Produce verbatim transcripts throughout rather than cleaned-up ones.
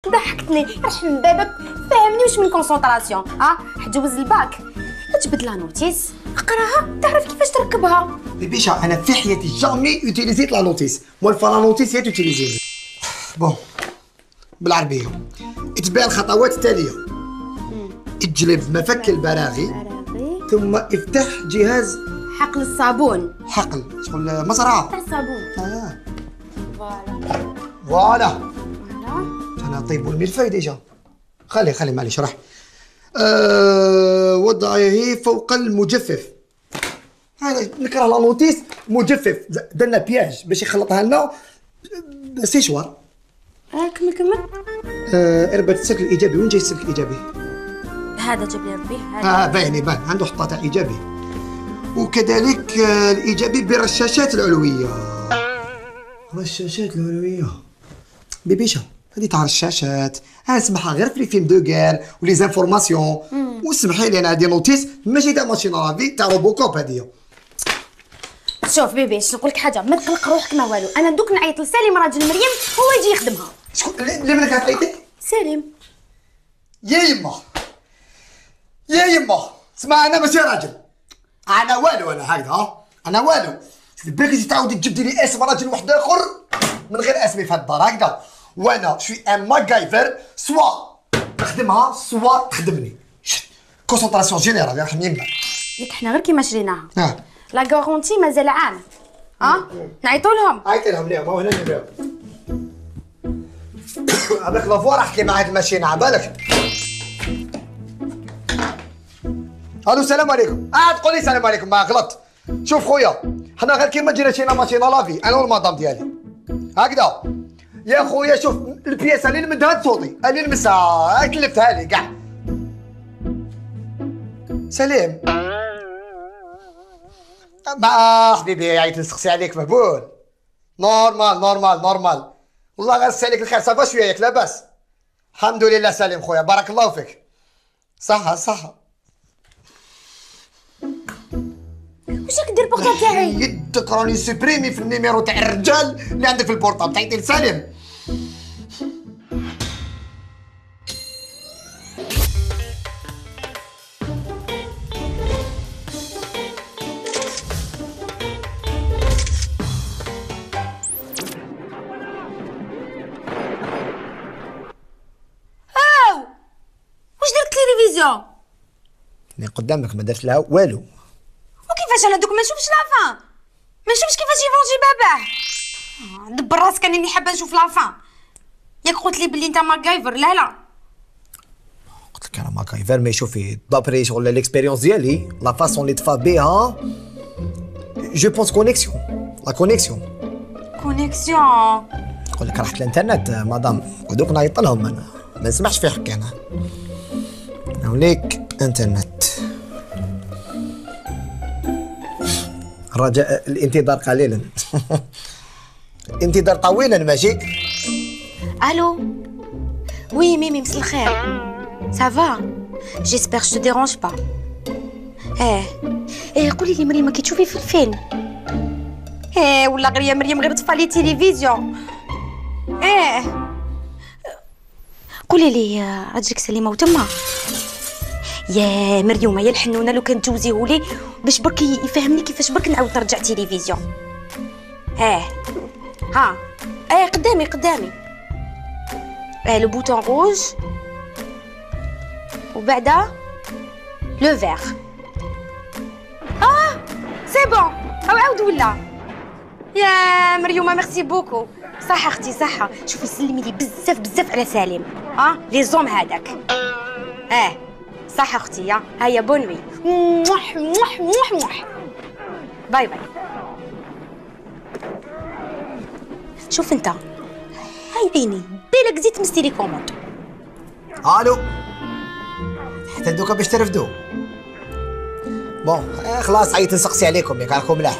ضحكتني يرحم بابك. فهمني واش من كونسونطراسيون. ها حتجوز الباك تجبد لا نوتيس اقراها تعرف كيفاش تركبها. بيبيشا انا في حياتي جامي يوتيليزيت لا نوتيس. مول فا لا نوتيس هي توتيليزي. بون بالعربيه اتباع الخطوات التاليه. اجلب مفك البراغي ثم افتح جهاز حقل الصابون. حقل شغل مزرعه تاع الصابون. اه فوالا فوالا. فوالا انا طيب الملفاي ديجا. خلي خلي معليش راح. أه وضعه فوق المجفف. انا نكره لا نوتيس مجفف درنا بياج باش يخلطها لنا سيشوار. اه كمل كمل. أه اربط السلك الايجابي. وين جاي السلك الايجابي؟ هذا جاب لي ربي هذا. اه باين بان عنده حطه تاع ايجابي. وكذلك آه الايجابي بالرشاشات العلويه. رشاشات العلويه بيبيشا هذه تاع الشاشات. انا نسمعها غير في الفيلم دو غير ولي زانفورماسيون. وسمحي لي انا هذه نوتيس ماشي تاع ماشين لافي تاع روبوكوب هذه. شوف بيبي اش نقول لك حاجه ما تقلق روحك ما والو. انا دوك نعيط لسالم راجل مريم هو يجي يخدمها. شكون اللي منك عطيتك؟ سالم. يا يما يا يما اسمع انا ماشي راجل. انا والو انا هكذا ها انا والو. باغي تعاودي تجبدي لي اسم راجل واحد اخر من غير اسمي في هاد الدار هكذا. وانا شوي ان ماكايفر سوا نخدمها سوا تخدمني. كونسونطراسيون جينيرال يرحم يمك. ياك حنا غير كيما شريناها. اه لا غارونتي مازال عام. ها نعيطوا لهم. عيطي لهم اليوم هو هنا نبيعو. هذاك لافوار احكي مع هاد الماشينه عبالك. الو السلام عليكم. اه تقول لي السلام عليكم ما غلطت. شوف خويا حنا غير كيما جينا شينا ماشينه لافي انا والمدام ديالي هكذا. يا خويا شوف البياسه اللي نمدها صوتي اللي نمسها كلفتها لي كاع. سليم ما حبيبي عيط نسقسي عليك مهبول. نورمال نورمال نورمال والله غير نسالك الخير صافا شويه ياك لاباس. الحمد لله سليم خويا بارك الله فيك. صحه صحه. واش راك دير البورطابل تاعي؟ يدك راني سوبريمي في النيميرو تاع الرجال اللي عندك في البورطابل تعيطي لسالم. هاو واش درت التلفزيون؟ اللي قدامك ما درت لها والو. وكيفاش انا دوك ما نشوفش لافان؟ ما نشوفش كيفاش يفونجي باباه. آه، دبر راسك انا اللي حابه نشوف لافان. ياك قلت لي بلي انت ماكايفر. لا لا قلت لك انا ماكايفر مي شوفي دابري شغل ليكسبيريونس ديالي لا فاسون اللي تفا بها جو بونس كونيكسيون لا كونيكسيون. كونيكسيون. نقول لك رحت الانترنت مدام ودوك نعيط لهم انا ما نسمعش في حكي انا. هونيك انترنت. رجاء الانتظار قليلا. انتظار طويلا ماشي. الو وي ميمي مساء الخير. سافا جيسبر جو ديرونج با. اه ايه قولي لي مريم كي تشوفي في الفيلم. ايه ولا غير يا مريم غير طفى لي تيليفزيون. ايه قولي لي راجلك سليمه وتما. يا مريومه يا الحنونه لو كان تجوزيه لي باش برك يفهمني كيفاش برك نعاود نرجع تيليفزيون. اه ها ايه قدامي قدامي. اه لو بوتون روج وبعدا لو فيغ. اه سي بون او عاود ولا. يا مريومه ميرسي بوكو. صح اختي صح. شوفي سلمي لي بزاف بزاف على سالم. اه لي زوم هذاك. اه صح اختي. يا هيا بونوي. موح موح موح موح. باي باي. شوف انت هاي عيني بالك زيد تمسي لي كوموند. الو حتى دوكا باش ترفدوا. بون آه خلاص عيط نسقسي عليكم ياك راكم ملاح.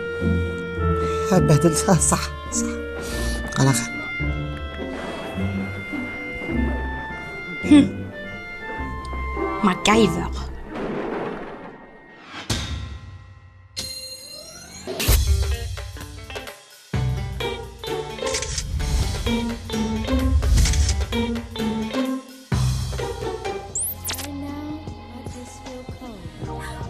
بهدل صح صح انا خير. ماكايفر.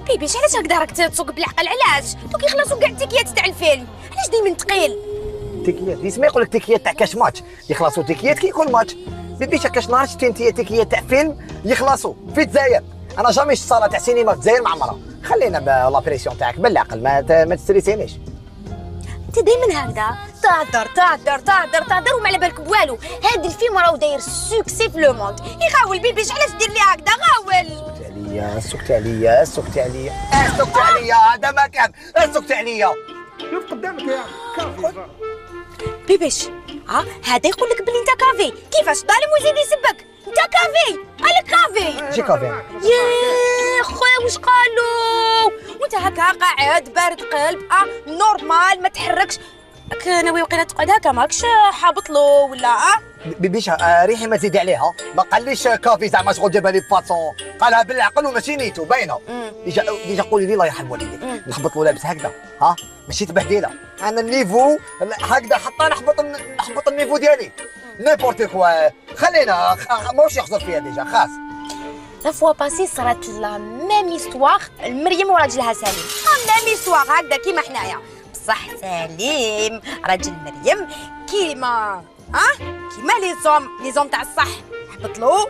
بيبيش علاش هكذا راك تسوق بالعقل؟ علاش دوك يخلصوا كاع التيكيات تاع الفيلم؟ علاش دايما ثقيل؟ تيكيات يسمى يقول لك تيكيات تاع كاش ماتش، يخلصوا تيكيات كي يكون ماتش. بيبيش كاش نهار شتي انت تيكيات تاع فيلم يخلصوا في الجزائر. انا جامي شفت صاله تاع سينما في الجزائر معمره. خلينا بلا بريسيون تاعك بالعقل، ما ما تستريسينيش. انت دايما هكذا تهدر تهدر تهدر تهدر وما على بالك بوالو. هذا الفيلم راهو داير سوكسي في لو موند. يخاول بيبيش علاش دير لي هكذا؟ غاول. سكت عليا سكت عليا سكت عليا سكت عليا هذا ما كان. سكت عليا شوف قدامك يا كافي. بيبيش ها هذا يقول لك بلي انت كافي. كيفاش ظالم ويزيد يسبك؟ انت كافي قالك كافي. جي كافي يا خويا واش قالوا؟ وانت هكا قاعد بارد قلب اه نورمال ما تحركش. راك ناوي وقيله تقعد هكا ماكش حابط له ولا اه؟ بيبيش آه ريحي ما تزيد عليها. ما قاليش كافي زعما شغل جابها لي بفاسون، قالها بالعقل وماشي نيتو باينه. ديجا ديجا قولي لي الله يرحم والديك نحبط له لابس هكذا ها ماشي تبهديله. انا النيفو هكذا حتى نحبط نحبط النيفو ديالي نيبورتي كوا. خلينا ماهوش يخسر فيها ديجا خاص. لا فوا باسي صرات لا ميم ايستواغ مريم وراجلها سليم. ميم ايستواغ هكذا كيما حنايا، بصح سليم راجل مريم كيما ها كيما لي زوم لي زوم تاع الصح. حبط له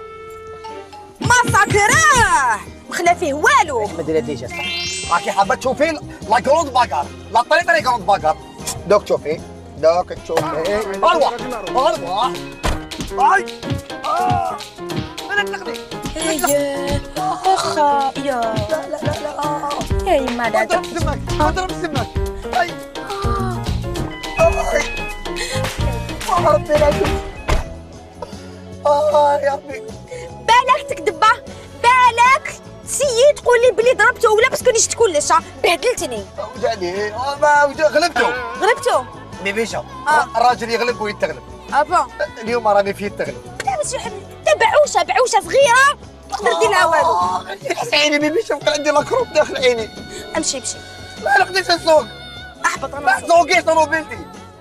ماساكراه مخلا فيه والو. ما ديرها ديجا صح. راكي حابه تشوفي لا كروند باكار لا طريقه لي كروند باكار. دوك تشوفي دوك تشوفي اروح اروح. اي اه انا تاخذي يا اخا يا لا لا لا لا. يا يما لا اضرب سمك اضرب سمك. اي اي يا ربي راجل. اه يا ربي بالك تكذب بالك تسيي تقول لي بلي ضربته ولا باسكو نيش كلش بهدلتني. وجعني ما غلبته غلبته بيبيشا. آه. الراجل يغلب ويتغلب. ابا اليوم راني فيه التغلب. لا ماشي حبيبي تا بعوشه بعوشه صغيره تقدر دير لها والو. يحس عيني بيبيشا بقى عندي لاكروب داخل عيني. امشي امشي ما نقدرش نسوق. احبط انا ما تسوقيش طوموبيلتي.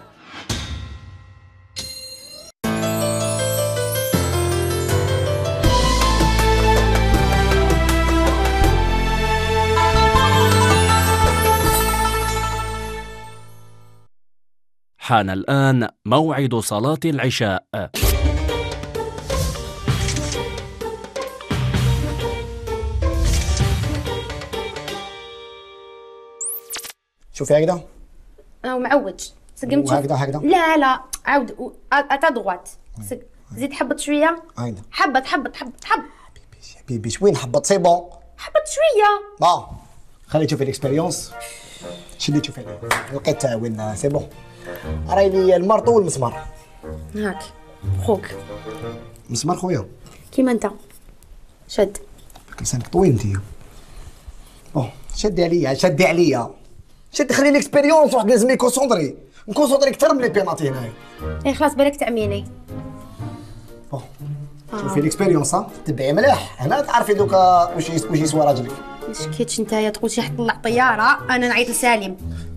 حان الآن موعد صلاة العشاء. شوفي هكذا او معوج سقمت. وهكذا هكذا. لا لا عاود اتا دغوات زيد حبط شويه. هكذا حبط حبط حبط حبط بيبيش بيبيش وين حبط سي بون. حبط شويه. با خلي تشوفي الاكسبيريونس. شدي تشوفي لقيت وين سي بون. راهي لي المرطو والمسمار. هاك خوك مسمار خويا كيما انت شد لسانك طويل انتيا. بون شدي عليا شدي عليا شدي خلي الاكسبيريونس. واحد لازم يكونسونطري نكونسونطري اكثر من لي بيناتي هنايا. اي خلاص بالك تعميني. بون شوفي الاكسبيريونس ها تبعي مليح هنا تعرفي دوكا واش واش يسوى راجلك. ما شكيتش نتايا تقول شي حطلع طياره انا نعيط لسالم.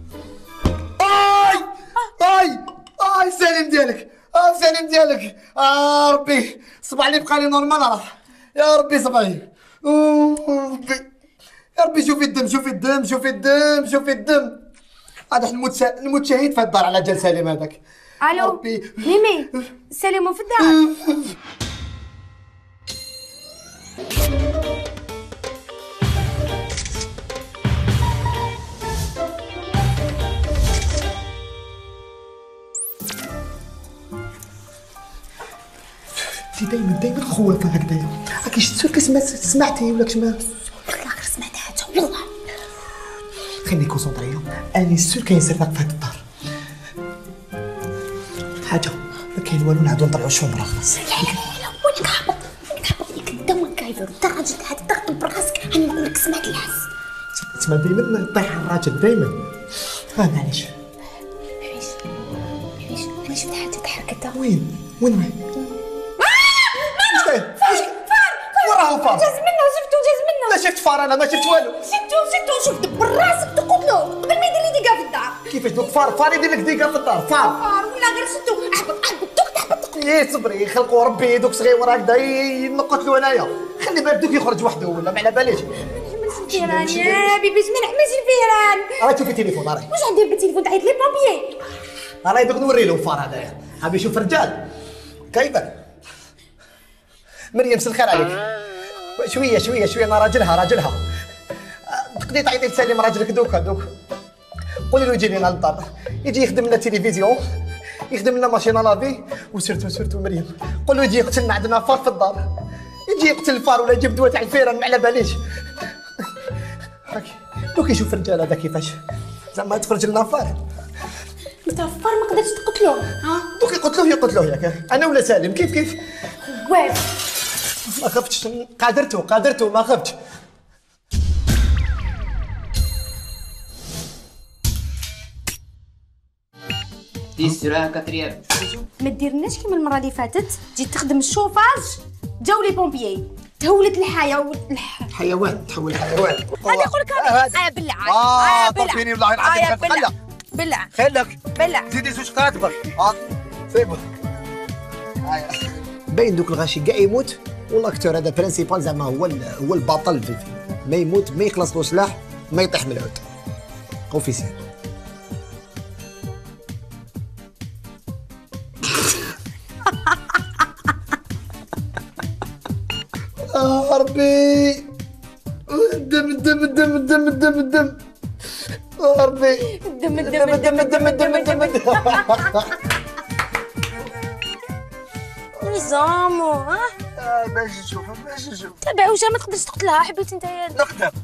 اي اي اي سالم ديالك اه سالم ديالك اه ربي صبع لي بقى لي نورمال راح. يا ربي صبعي ربي يا ربي شوفي الدم شوفي الدم شوفي الدم شوفي الدم. هذا الموت الموت شهيد في الدار على جال سالم هذاك. الو ميمي سالم في الدار. دايما دايما خوافه هكذايا. راكي شتو سمعت سمعتي ولا كشما؟ والله غير سمعت حاجه والله. خليني كونسونطري اني سور كاين سير في هاد الدار. حاجه ما كاين والو نعاودو نطلعو الشومبرا خلاص. لا لا لا وينك هابط وينك هابط ليك الدم والكايفر انت راجل قاعد تضغط براسك. انا نقول لك سمعت الحس. تسمع دايما طيح على الراجل دايما. ها معليش عيش عيش انا شفت حاجه تحركت. وين وين وين؟ وراه فار جاز منه شفتو جاز منه. ما شفت فار انا ما شفت والو. شفتو شفتو شفت براسك تقول له قبل ما يدير لي ديكا في الدار. كيفاش دوك فار فار يدير لك ديكا في الدار فار فار ولا غير شفتو احبط احبط دوك تحبط. ايه صبري خلقوا ربي دوك صغيور هكذا نقتلو انايا. خلي بالك دوك يخرج وحده ولا ما على باليش. الفيران يا بيبي ما نحملش الفيران. راهي تشوفي تليفون راهي. واش غندير بالتليفون تعيط لي بابيي؟ راهي دوك نوري له الفار هذايا، حاب يشوف رجال كيفك. مريم مسا الخير عليك. شويه شويه شويه انا راجلها راجلها. تقدري تعيطي تسلم راجلك دوكا دوك. قولي له يجي لنا للدار، يجي يخدم لنا تلفزيون، يخدم لنا ماشين لافي، وسيرتو سيرتو مريم قول له يجي يقتلنا عندنا فار في الدار، يجي يقتل الفار ولا يجيب دواء تاع الفيران ما على باليش. هاكي دوك يشوف الرجال هذا كيفاش زعما تخرج لنا فار. انت الفار ما قدرتش تقتلو ها؟ دوك يقتلوه يقتلوه ياك انا ولا سالم كيف كيف. واف ما خفتش قادرته قادرته ما خفتش. تيسرا كاتريام. ما ديرناش كيما المره اللي فاتت، تجي تخدم الشوفاج جاو لي بومبيي تهولت الحياه الح... حيوان تحول حيوان. هذا يقول لك هذا بلع اه طرفيني والله العظيم بلع بلع خلك بلع زيدي زوج قطرات برك. اه سيبو باين دوك الغاشي كاع يموت والاكتور هذا برينسيبال زعما هو هو البطل في الفيلم، ما يموت ما يخلص له سلاح ما يطيح من العود. اوفيسيال. آه ربي الدم الدم الدم الدم الدم الدم آه ربي الدم الدم الدم الدم الدم الدم الدم نظامو ها آه، باش نشوف باش نشوف تبع وجا ما تقدرش تقتلها حبيت انت يا نقدر